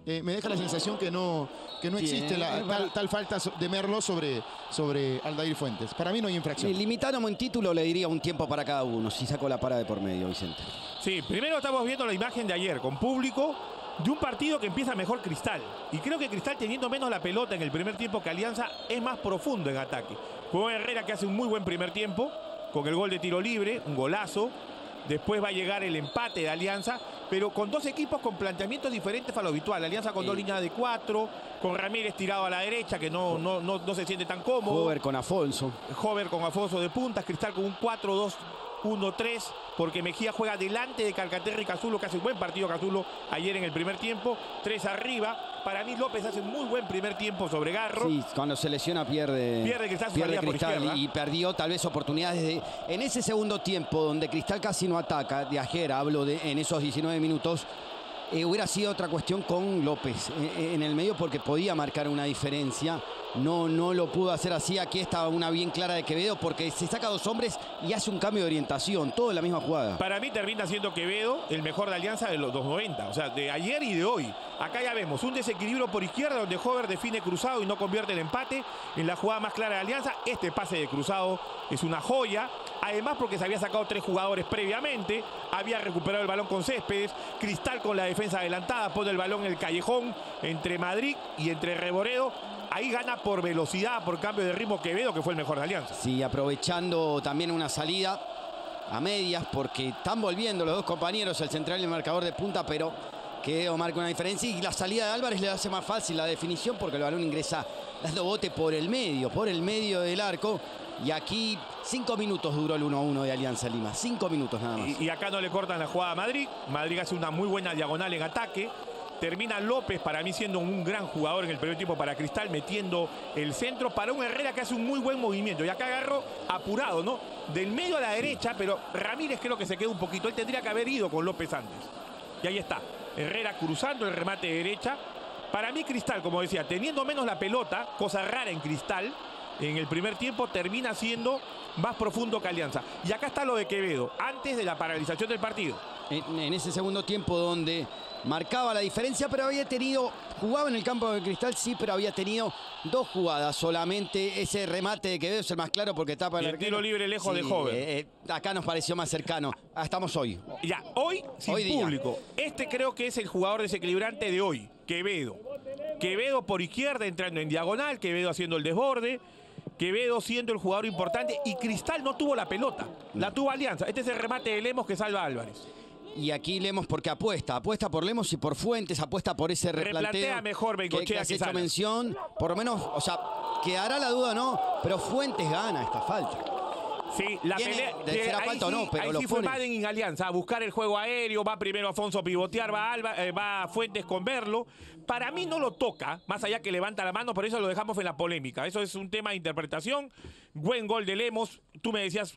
me deja la sensación que no existe tal falta de Merlo sobre Aldair Fuentes. Para mí no hay infracción. Limitándome en título, le diría un tiempo para cada uno, si saco la parada de por medio, Vicente. Sí, primero estamos viendo la imagen de ayer con público de un partido que empieza mejor Cristal. Y creo que Cristal, teniendo menos la pelota en el primer tiempo que Alianza, es más profundo en ataque. Juega Herrera, que hace un muy buen primer tiempo, con el gol de tiro libre, un golazo. Después va a llegar el empate de Alianza, pero con dos equipos con planteamientos diferentes a lo habitual. Alianza con dos líneas de 4, con Ramírez tirado a la derecha, que no se siente tan cómodo. Hover con Afonso. Hover con Afonso de puntas, Cristal con un 4-2-1-3, porque Mejía juega delante de Calcaterra y Cazulo, que hace un buen partido Cazulo ayer en el primer tiempo. 3 arriba. Para mí López hace un muy buen primer tiempo sobre Garro. Sí, cuando se lesiona pierde Cristal y perdió tal vez oportunidades en ese segundo tiempo donde Cristal casi no ataca, de ayer hablo en esos 19 minutos. Hubiera sido otra cuestión con López en el medio, porque podía marcar una diferencia. No lo pudo hacer así. Aquí está una bien clara de Quevedo, porque se saca dos hombres y hace un cambio de orientación, todo en la misma jugada. Para mí termina siendo Quevedo el mejor de Alianza de los 90, o sea, de ayer y de hoy. Acá ya vemos un desequilibrio por izquierda donde Hover define cruzado y no convierte el empate en la jugada más clara de Alianza. Este pase de cruzado es una joya. Además, porque se había sacado 3 jugadores previamente, había recuperado el balón con Céspedes, Cristal con la defensa adelantada, pone el balón en el callejón entre Madrid y entre Reboredo. Ahí gana por velocidad, por cambio de ritmo Quevedo, que fue el mejor de Alianza. Sí, aprovechando también una salida a medias, porque están volviendo los dos compañeros, el central y el marcador de punta, pero Quevedo marca una diferencia, y la salida de Álvarez le hace más fácil la definición, porque el balón ingresa dando bote por el medio del arco. Y aquí 5 minutos duró el 1-1 de Alianza Lima. 5 minutos nada más. Y acá no le cortan la jugada a Madrid. Madrid hace una muy buena diagonal en ataque. Termina López, para mí, siendo un gran jugador en el primer tiempo para Cristal, metiendo el centro para un Herrera que hace un muy buen movimiento. Y acá agarró apurado, ¿no? Del medio a la derecha, pero Ramírez creo que se queda un poquito. Él tendría que haber ido con López antes. Y ahí está. Herrera cruzando el remate de derecha. Para mí, Cristal, como decía, teniendo menos la pelota, cosa rara en Cristal, en el primer tiempo termina siendo más profundo que Alianza. Y acá está lo de Quevedo, antes de la paralización del partido. En ese segundo tiempo donde marcaba la diferencia, pero jugaba en el campo de Cristal, sí, pero había tenido 2 jugadas solamente. Ese remate de Quevedo es el más claro, porque tapa el tiro libre lejos de Hover. Acá nos pareció más cercano. Estamos hoy. Ya, hoy sin público. Este creo que es el jugador desequilibrante de hoy, Quevedo. Quevedo por izquierda entrando en diagonal, Quevedo haciendo el desborde, Quevedo siendo el jugador importante, y Cristal no tuvo la pelota, la tuvo Alianza. Este es el remate de Lemos que salva a Álvarez. Y aquí Lemos, porque apuesta por Lemos y por Fuentes, apuesta por ese replanteo. Replantea mejor Bengochea que has hecho mención, por lo menos, o sea, quedará la duda, ¿no? Pero Fuentes gana esta falta. Sí, la pelea. ¿Será falta o no? Pero ahí sí fue Madden en Alianza, a buscar el juego aéreo, va primero Afonso a pivotear, va Fuentes con Merlo. Para mí no lo toca, más allá que levanta la mano, por eso lo dejamos en la polémica. Eso es un tema de interpretación. Buen gol de Lemos. Tú me decías,